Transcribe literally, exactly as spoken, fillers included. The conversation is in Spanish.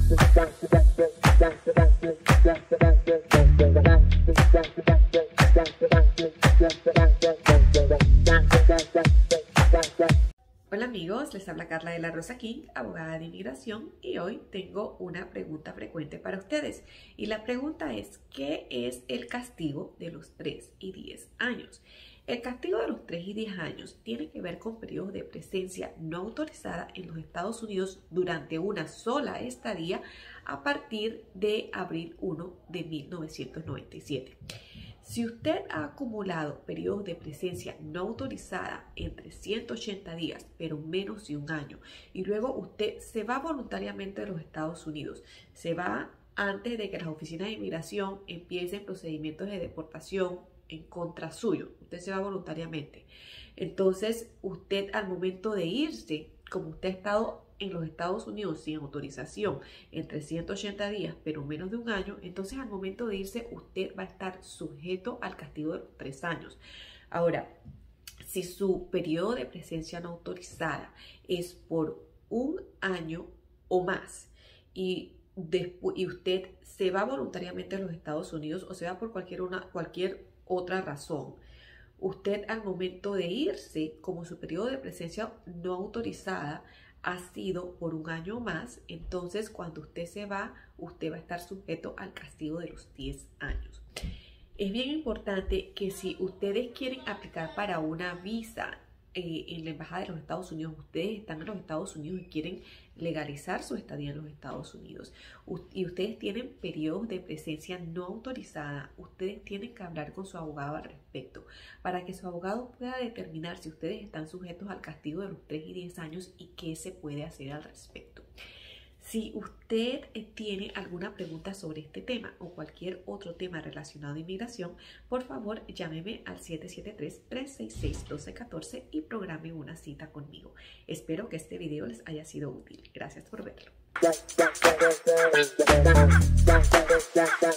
Hola amigos, les habla Carla de la Rosa King, abogada de inmigración, y hoy tengo una pregunta frecuente para ustedes. Y la pregunta es, ¿qué es el castigo de los tres y diez años? El castigo de los tres y diez años tiene que ver con periodos de presencia no autorizada en los Estados Unidos durante una sola estadía a partir de abril primero de mil novecientos noventa y siete. Si usted ha acumulado periodos de presencia no autorizada entre ciento ochenta días, pero menos de un año, y luego usted se va voluntariamente de los Estados Unidos, se va antes de que las oficinas de inmigración empiecen procedimientos de deportación en contra suyo, usted se va voluntariamente. Entonces, usted al momento de irse, como usted ha estado en los Estados Unidos sin autorización entre ciento ochenta días, pero menos de un año, entonces al momento de irse usted va a estar sujeto al castigo de los tres años. Ahora, si su periodo de presencia no autorizada es por un año o más y, después, y usted se va voluntariamente a los Estados Unidos o se va por cualquier, una, cualquier otra razón, usted al momento de irse, como su periodo de presencia no autorizada ha sido por un año más, entonces cuando usted se va, usted va a estar sujeto al castigo de los diez años. Es bien importante que si ustedes quieren aplicar para una visa eh, en la Embajada de los Estados Unidos, ustedes están en los Estados Unidos y quieren legalizar su estadía en los Estados Unidos y ustedes tienen periodos de presencia no autorizada, ustedes tienen que hablar con su abogado al respecto para que su abogado pueda determinar si ustedes están sujetos al castigo de los tres y diez años y qué se puede hacer al respecto. Si usted tiene alguna pregunta sobre este tema o cualquier otro tema relacionado a inmigración, por favor llámeme al siete siete tres, tres seis seis, uno dos uno cuatro y programe una cita conmigo. Espero que este video les haya sido útil. Gracias por verlo.